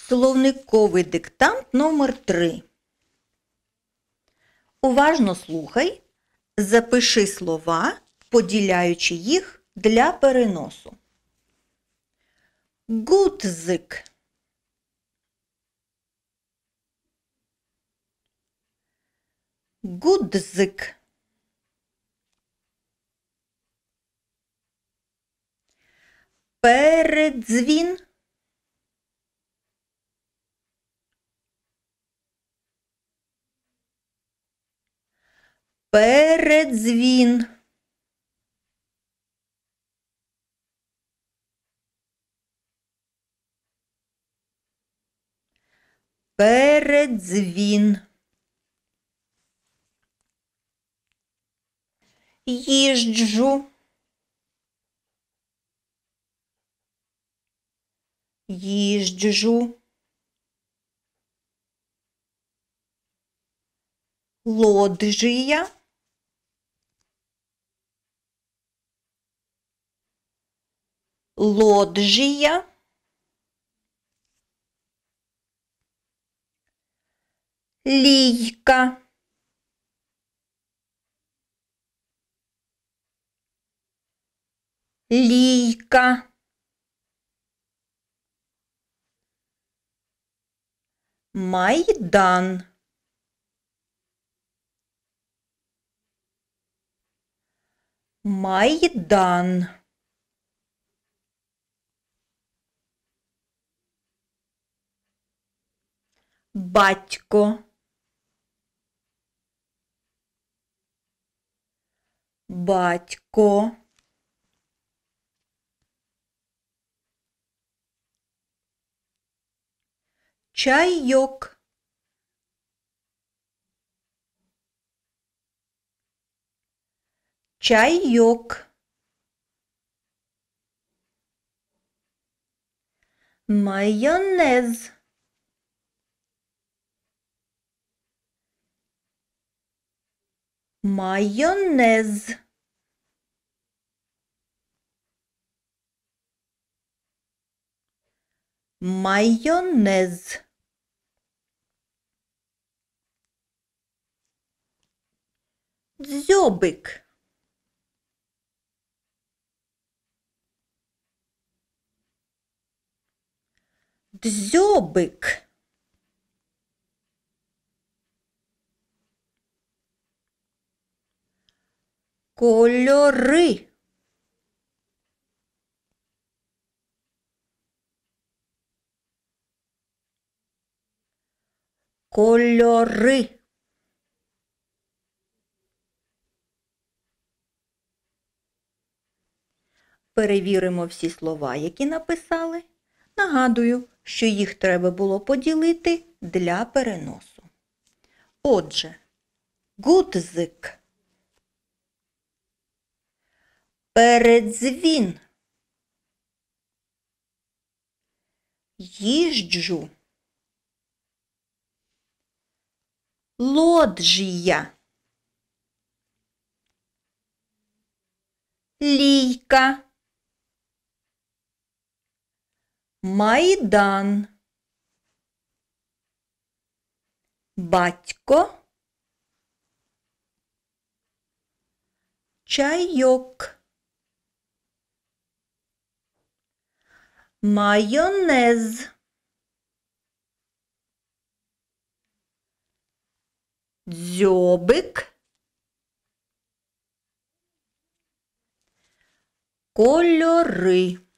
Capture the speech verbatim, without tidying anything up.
Словниковий диктант номер три. Уважно слухай, запиши слова, поділяючи їх для переносу. Гудзик. Гудзик. Передзвін. Передзвін. Передзвін. Їжджу. Їжджу. Лоджія. Лоджія. Лійка. Лійка. Майдан. Майдан. Батько. Батько. Чайок. Чайок. Майонез. Майонез. Майонез. Дзьобик. Дзьобик. Кольори. Кольори. Перевіримо всі слова, які написали. Нагадую, що їх треба було поділити для переносу. Отже, гудзик. Передзвін. Їжджу. Лоджія. Лійка. Майдан. Батько. Чайок. Майонез. Дзьобик. Кольори.